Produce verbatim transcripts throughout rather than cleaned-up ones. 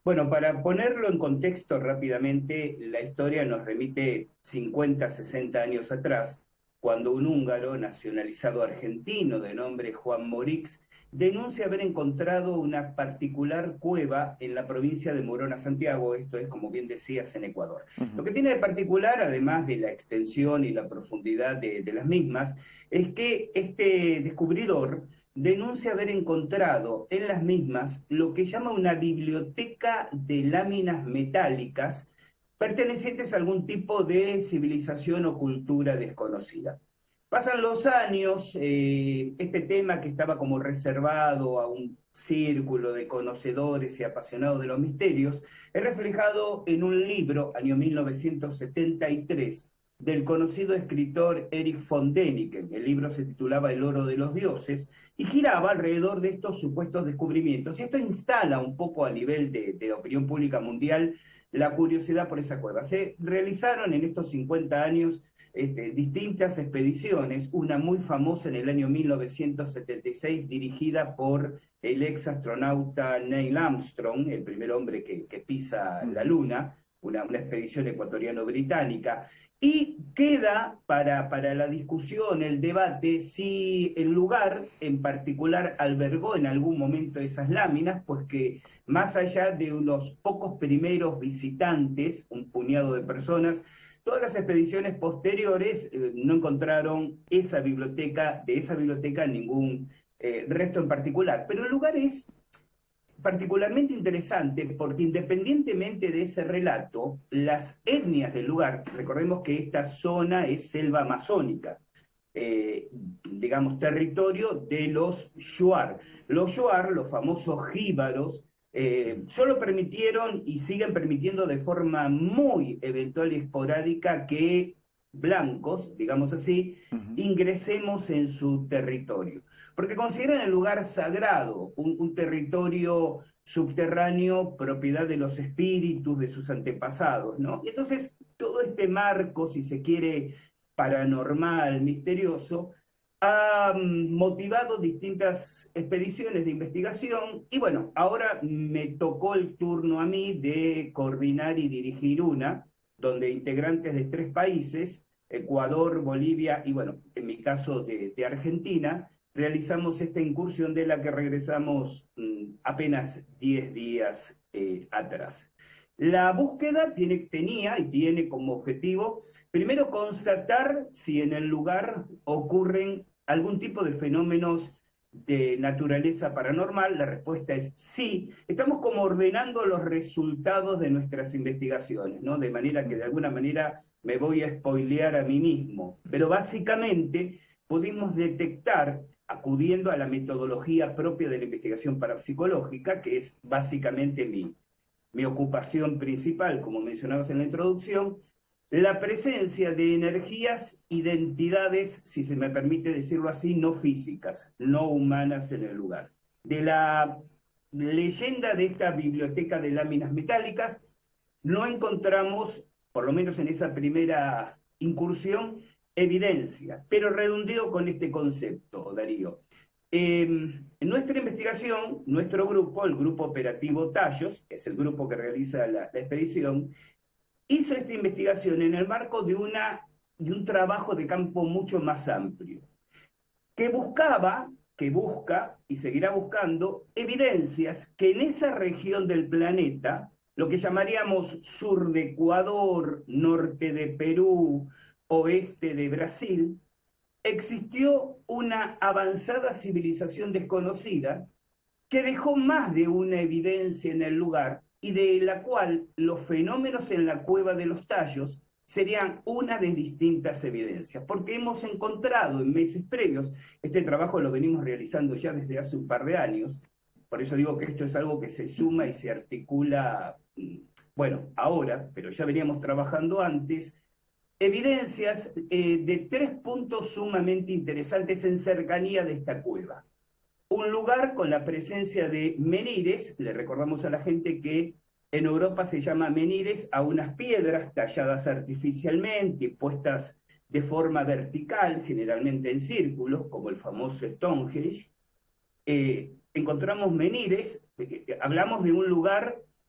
Bueno, para ponerlo en contexto rápidamente, la historia nos remite cincuenta, sesenta años atrás, cuando un húngaro nacionalizado argentino de nombre Juan Morix denuncia haber encontrado una particular cueva en la provincia de Morona, Santiago, esto es, como bien decías, en Ecuador. Lo Ujú. que tiene de particular, además de la extensión y la profundidad de, de las mismas, es que este descubridor denuncia haber encontrado en las mismas lo que llama una biblioteca de láminas metálicas pertenecientes a algún tipo de civilización o cultura desconocida. Pasan los años, eh, este tema que estaba como reservado a un círculo de conocedores y apasionados de los misterios, es reflejado en un libro, año mil novecientos setenta y tres, del conocido escritor Erich von Däniken. El libro se titulaba El oro de los dioses y giraba alrededor de estos supuestos descubrimientos. Y esto instala un poco a nivel de, de opinión pública mundial la curiosidad por esa cueva. Se realizaron en estos cincuenta años este, distintas expediciones, una muy famosa en el año mil novecientos setenta y seis dirigida por el ex astronauta Neil Armstrong, el primer hombre que, que pisa la Ujú. Luna, una, una expedición ecuatoriano-británica. Y queda para, para la discusión, el debate, si el lugar en particular albergó en algún momento esas láminas, pues que más allá de unos pocos primeros visitantes, un puñado de personas, todas las expediciones posteriores eh, no encontraron esa biblioteca, de esa biblioteca ningún eh, resto en particular. Pero el lugar es particularmente interesante porque independientemente de ese relato, las etnias del lugar, recordemos que esta zona es selva amazónica, eh, digamos, territorio de los Shuar. Los Shuar, los famosos jíbaros, eh, solo permitieron y siguen permitiendo de forma muy eventual y esporádica que blancos, digamos así, Ujú. ingresemos en su territorio. Porque consideran el lugar sagrado, un, un territorio subterráneo, propiedad de los espíritus de sus antepasados, ¿no? Y entonces todo este marco, si se quiere, paranormal, misterioso, ha mm, motivado distintas expediciones de investigación y bueno, ahora me tocó el turno a mí de coordinar y dirigir una, donde integrantes de tres países, Ecuador, Bolivia y bueno, en mi caso de, de Argentina, realizamos esta incursión de la que regresamos mmm, apenas diez días eh, atrás. La búsqueda tiene, tenía y tiene como objetivo, primero, constatar si en el lugar ocurren algún tipo de fenómenos de naturaleza paranormal. La respuesta es sí. Estamos como ordenando los resultados de nuestras investigaciones, ¿no? De manera que de alguna manera me voy a spoilear a mí mismo. Pero básicamente pudimos detectar, acudiendo a la metodología propia de la investigación parapsicológica, que es básicamente mi, mi ocupación principal, como mencionabas en la introducción, la presencia de energías, identidades, si se me permite decirlo así, no físicas, no humanas en el lugar. De la leyenda de esta biblioteca de láminas metálicas, no encontramos, por lo menos en esa primera incursión, evidencia, pero redondeo con este concepto, Darío. Eh, en nuestra investigación, nuestro grupo, el grupo operativo Tallos, que es el grupo que realiza la, la expedición, hizo esta investigación en el marco de, una, de un trabajo de campo mucho más amplio, que buscaba, que busca y seguirá buscando evidencias que en esa región del planeta, lo que llamaríamos sur de Ecuador, norte de Perú, oeste de Brasil, existió una avanzada civilización desconocida que dejó más de una evidencia en el lugar y de la cual los fenómenos en la cueva de los tallos serían una de distintas evidencias, porque hemos encontrado en meses previos, este trabajo lo venimos realizando ya desde hace un par de años, por eso digo que esto es algo que se suma y Ujú. se articula, bueno, ahora, pero ya veníamos trabajando antes, evidencias eh, de tres puntos sumamente interesantes en cercanía de esta cueva. Un lugar con la presencia de menires, le recordamos a la gente que en Europa se llama menires a unas piedras talladas artificialmente, puestas de forma vertical, generalmente en círculos, como el famoso Stonehenge. Eh, encontramos menires, eh, hablamos de un lugar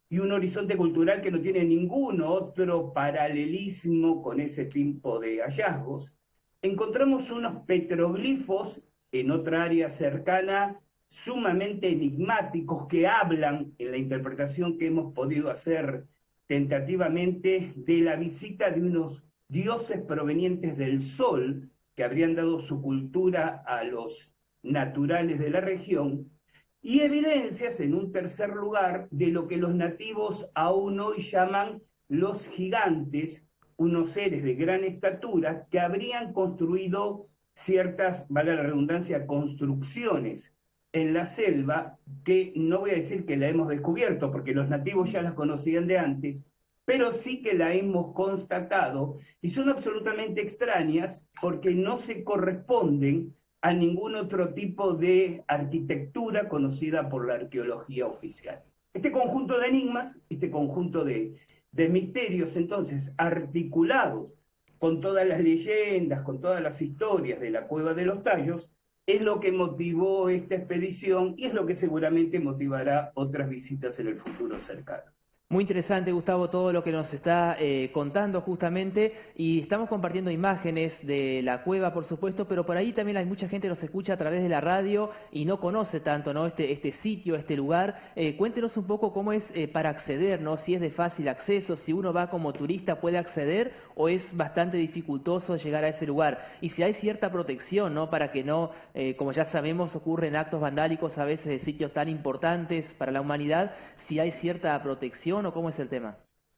y un horizonte cultural que no tiene ningún otro paralelismo con ese tipo de hallazgos, encontramos unos petroglifos en otra área cercana sumamente enigmáticos que hablan, en la interpretación que hemos podido hacer tentativamente, de la visita de unos dioses provenientes del sol que habrían dado su cultura a los naturales de la región, y evidencias, en un tercer lugar, de lo que los nativos aún hoy llaman los gigantes, unos seres de gran estatura que habrían construido ciertas, valga la redundancia, construcciones en la selva, que no voy a decir que la hemos descubierto, porque los nativos ya las conocían de antes, pero sí que la hemos constatado, y son absolutamente extrañas porque no se corresponden a ningún otro tipo de arquitectura conocida por la arqueología oficial. Este conjunto de enigmas, este conjunto de, de misterios, entonces, articulados con todas las leyendas, con todas las historias de la Cueva de los Tallos, es lo que motivó esta expedición y es lo que seguramente motivará otras visitas en el futuro cercano. Muy interesante, Gustavo, todo lo que nos está eh, contando justamente, y estamos compartiendo imágenes de la cueva, por supuesto, pero por ahí también hay mucha gente que nos escucha a través de la radio y no conoce tanto, ¿no?, este, este sitio, este lugar. Eh, cuéntenos un poco cómo es eh, para acceder, ¿no?, si es de fácil acceso, si uno va como turista puede acceder o es bastante dificultoso llegar a ese lugar, y si hay cierta protección, ¿no?, para que no, eh, como ya sabemos, ocurren actos vandálicos a veces de sitios tan importantes para la humanidad, si hay cierta protección o cómo es el tema.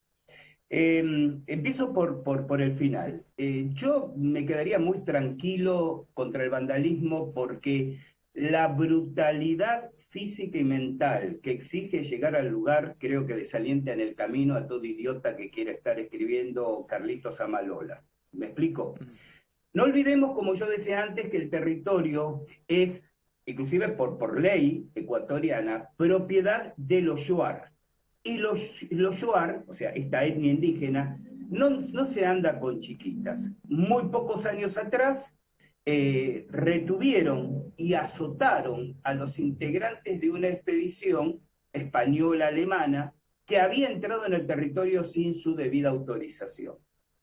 Eh, empiezo por, por, por el final. Eh, yo me quedaría muy tranquilo contra el vandalismo porque la brutalidad física y mental que exige llegar al lugar creo que desalienta en el camino a todo idiota que quiera estar escribiendo Carlitos Amalola. ¿Me explico? No olvidemos, como yo decía antes, que el territorio es, inclusive por, por ley ecuatoriana, propiedad de los Shuar. Y los, los Shuar, o sea, esta etnia indígena, no, no se anda con chiquitas. Muy pocos años atrás eh, retuvieron y azotaron a los integrantes de una expedición española-alemana que había entrado en el territorio sin su debida autorización.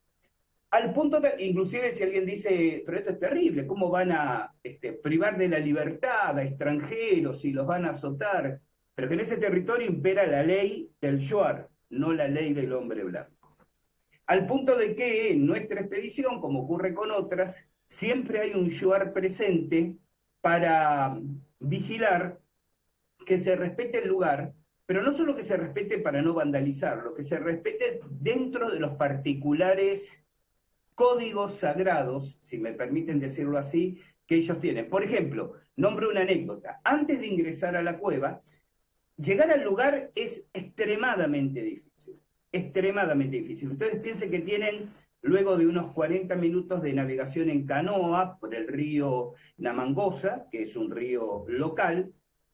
Al punto de, inclusive si alguien dice, pero esto es terrible, ¿cómo van a este, privar de la libertad a extranjeros y los van a azotar? Pero que en ese territorio impera la ley del Shuar, no la ley del hombre blanco. Al punto de que en nuestra expedición, como ocurre con otras, siempre hay un Shuar presente para vigilar que se respete el lugar, pero no solo que se respete para no vandalizarlo, que se respete dentro de los particulares códigos sagrados, si me permiten decirlo así, que ellos tienen. Por ejemplo, nombro una anécdota. Antes de ingresar a la cueva, llegar al lugar es extremadamente difícil, extremadamente difícil. Ustedes piensen que tienen, luego de unos cuarenta minutos de navegación en canoa por el río Namangosa, que es un río local,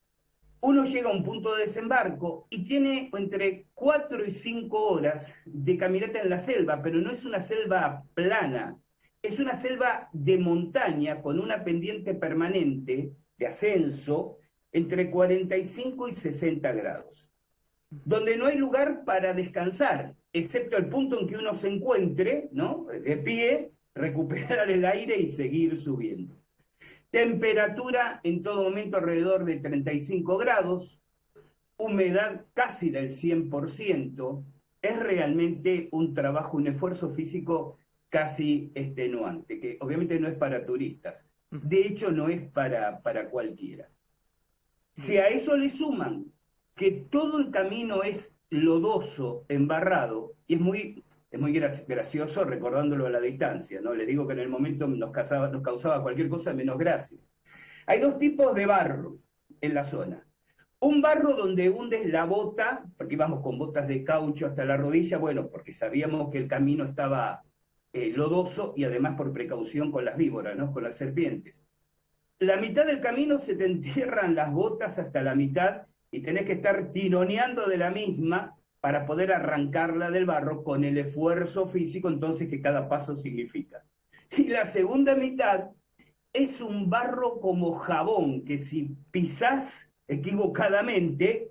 uno llega a un punto de desembarco y tiene entre cuatro y cinco horas de caminata en la selva, pero no es una selva plana, es una selva de montaña con una pendiente permanente de ascenso, entre cuarenta y cinco y sesenta grados, donde no hay lugar para descansar, excepto el punto en que uno se encuentre, ¿no?, de pie, recuperar el aire y seguir subiendo. Temperatura en todo momento alrededor de treinta y cinco grados, humedad casi del cien por ciento, es realmente un trabajo, un esfuerzo físico casi extenuante, que obviamente no es para turistas, de hecho no es para, para cualquiera. Si a eso le suman que todo el camino es lodoso, embarrado, y es muy, es muy gracioso recordándolo a la distancia, ¿no? Les digo que en el momento nos causaba, nos causaba cualquier cosa menos gracia. Hay dos tipos de barro en la zona. Un barro donde hundes la bota, porque íbamos con botas de caucho hasta la rodilla, bueno, porque sabíamos que el camino estaba eh, lodoso y además por precaución con las víboras, ¿no?, con las serpientes. La mitad del camino se te entierran las botas hasta la mitad y tenés que estar tironeando de la misma para poder arrancarla del barro con el esfuerzo físico entonces que cada paso significa. Y la segunda mitad es un barro como jabón, que si pisás equivocadamente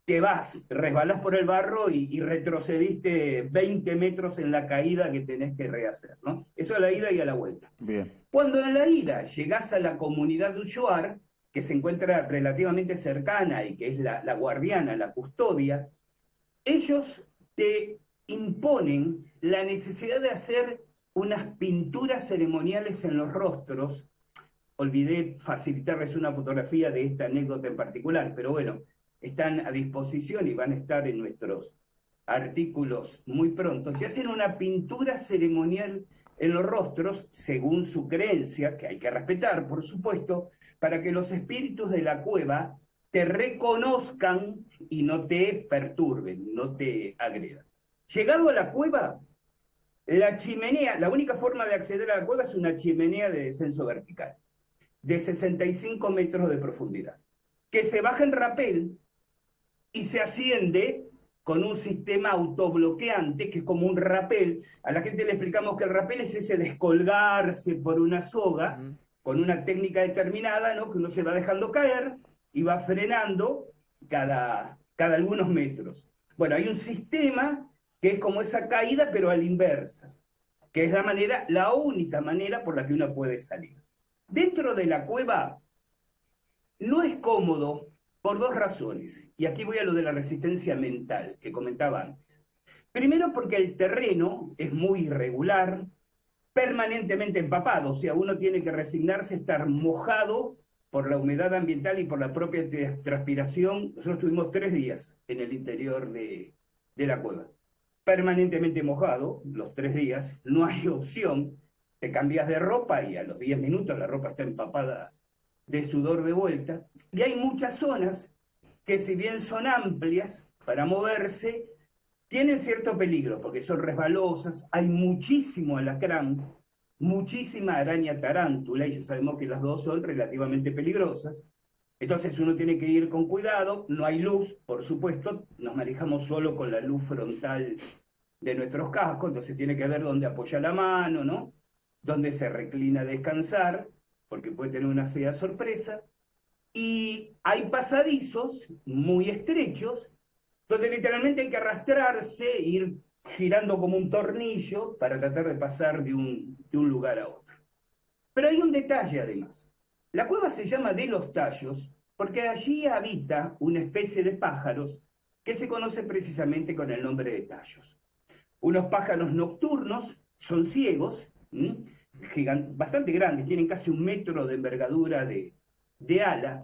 te vas, resbalás por el barro y, y retrocediste veinte metros en la caída que tenés que rehacer, ¿no? Eso a la ida y a la vuelta. Bien. Cuando en la ida llegás a la comunidad de Ushuar, que se encuentra relativamente cercana y que es la, la guardiana, la custodia, ellos te imponen la necesidad de hacer unas pinturas ceremoniales en los rostros. Olvidé facilitarles una fotografía de esta anécdota en particular, pero bueno, están a disposición y van a estar en nuestros artículos muy pronto, que hacen una pintura ceremonial en los rostros, según su creencia, que hay que respetar, por supuesto, para que los espíritus de la cueva te reconozcan y no te perturben, no te agredan. Llegado a la cueva, la chimenea, la única forma de acceder a la cueva es una chimenea de descenso vertical, de sesenta y cinco metros de profundidad, que se baja en rapel y se asciende con un sistema autobloqueante, que es como un rapel. A la gente le explicamos que el rapel es ese descolgarse por una soga, uh-huh. con una técnica determinada, ¿no? Que uno se va dejando caer y va frenando cada, cada algunos metros. Bueno, hay un sistema que es como esa caída, pero a la inversa, que es la manera, la única manera por la que uno puede salir. Dentro de la cueva no es cómodo por dos razones, y aquí voy a lo de la resistencia mental que comentaba antes. Primero, porque el terreno es muy irregular, permanentemente empapado, o sea, uno tiene que resignarse a estar mojado por la humedad ambiental y por la propia transpiración. Nosotros tuvimos tres días en el interior de, de la cueva, permanentemente mojado, los tres días, no hay opción, te cambias de ropa y a los diez minutos la ropa está empapada de sudor de vuelta, y hay muchas zonas que, si bien son amplias para moverse, tienen cierto peligro, porque son resbalosas, hay muchísimo alacrán, muchísima araña tarántula, y ya sabemos que las dos son relativamente peligrosas. Entonces uno tiene que ir con cuidado, no hay luz, por supuesto, nos manejamos solo con la luz frontal de nuestros cascos, entonces tiene que ver dónde apoya la mano, ¿no? Dónde se reclina a descansar, porque puede tener una fea sorpresa, y hay pasadizos muy estrechos, donde literalmente hay que arrastrarse, ir girando como un tornillo para tratar de pasar de un, de un lugar a otro. Pero hay un detalle además. La cueva se llama de los tallos porque allí habita una especie de pájaros que se conoce precisamente con el nombre de tallos. Unos pájaros nocturnos, son ciegos, ¿m? Gigant, bastante grandes, tienen casi un metro de envergadura de, de ala,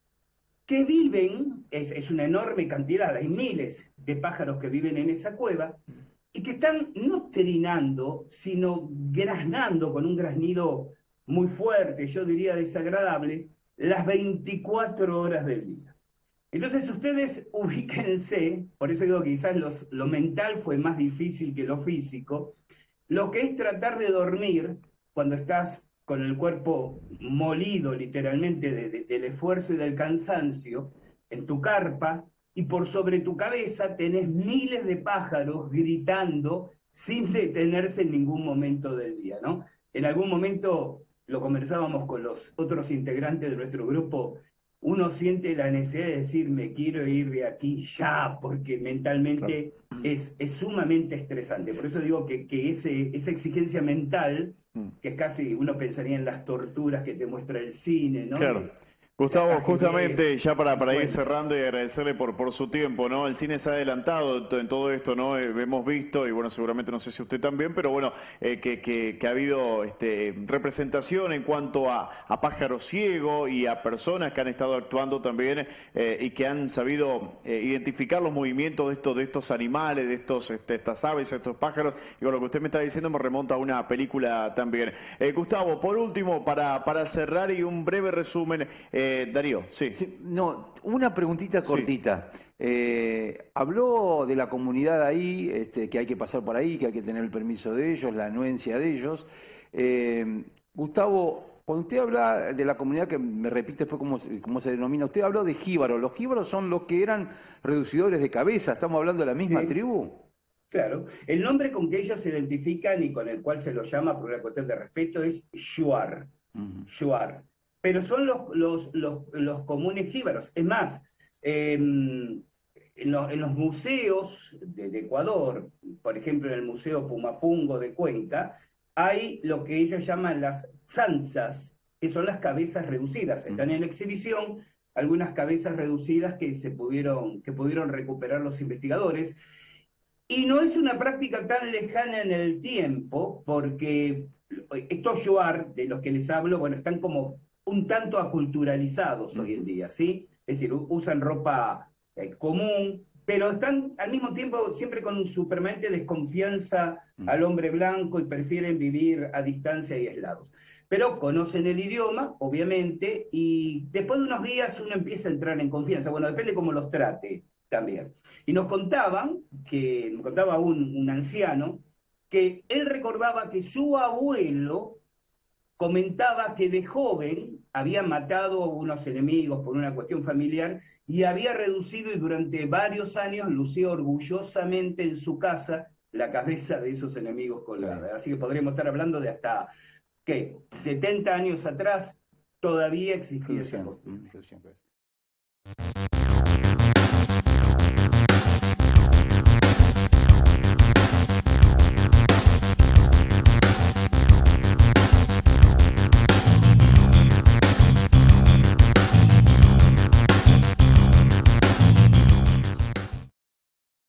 que viven, es, es una enorme cantidad, hay miles de pájaros que viven en esa cueva, y que están no trinando, sino graznando con un graznido muy fuerte, yo diría desagradable, las veinticuatro horas del día. Entonces ustedes ubíquense, por eso digo que quizás los, lo mental fue más difícil que lo físico, lo que es tratar de dormir cuando estás con el cuerpo molido literalmente de, de, del esfuerzo y del cansancio, en tu carpa, y por sobre tu cabeza tenés miles de pájaros gritando sin detenerse en ningún momento del día, ¿no? En algún momento lo conversábamos con los otros integrantes de nuestro grupo, uno siente la necesidad de decir, me quiero ir de aquí ya, porque mentalmente claro. es, es sumamente estresante. Por eso digo que, que ese, esa exigencia mental, que es casi, uno pensaría en las torturas que te muestra el cine, ¿no? Claro. Gustavo, justamente ya para, para ir cerrando y agradecerle por, por su tiempo, ¿no? El cine se ha adelantado en todo esto, ¿no? Eh, hemos visto, y bueno, seguramente no sé si usted también, pero bueno, eh, que, que, que ha habido este, representación en cuanto a, a pájaro ciego y a personas que han estado actuando también eh, y que han sabido eh, identificar los movimientos de estos, de estos animales, de estos, este, estas aves, estos pájaros, y con lo que usted me está diciendo me remonta a una película también. Eh, Gustavo, por último, para, para cerrar y un breve resumen, eh, Eh, Darío, sí. sí. No, una preguntita cortita. Sí. Eh, habló de la comunidad ahí, este, que hay que pasar por ahí, que hay que tener el permiso de ellos, la anuencia de ellos. Eh, Gustavo, cuando usted habla de la comunidad, que me repite después cómo, cómo se denomina, usted habló de jíbaros. Los jíbaros son los que eran reducidores de cabeza. ¿Estamos hablando de la misma sí. tribu? Claro. El nombre con que ellos se identifican y con el cual se los llama por una cuestión de respeto es Shuar. Uh-huh. Shuar. Pero son los, los, los, los comunes jíbaros. Es más, eh, en, lo, en los museos de, de Ecuador, por ejemplo en el Museo Pumapungo de Cuenca, hay lo que ellos llaman las tzantzas, que son las cabezas reducidas. Están en exhibición algunas cabezas reducidas que se pudieron, que pudieron recuperar los investigadores. Y no es una práctica tan lejana en el tiempo, porque estos shuar, de los que les hablo, bueno, están como un tanto aculturalizados hoy en día, ¿sí? Es decir, usan ropa eh, común, pero están al mismo tiempo siempre con su permanente desconfianza al hombre blanco y prefieren vivir a distancia y aislados. Pero conocen el idioma, obviamente, y después de unos días uno empieza a entrar en confianza. Bueno, depende cómo los trate también. Y nos contaban, que nos contaba un, un anciano, que él recordaba que su abuelo comentaba que de joven había matado a unos enemigos por una cuestión familiar y había reducido y durante varios años lucía orgullosamente en su casa la cabeza de esos enemigos colgada. Así que podríamos estar hablando de hasta, ¿qué? setenta años atrás todavía existía esa costumbre.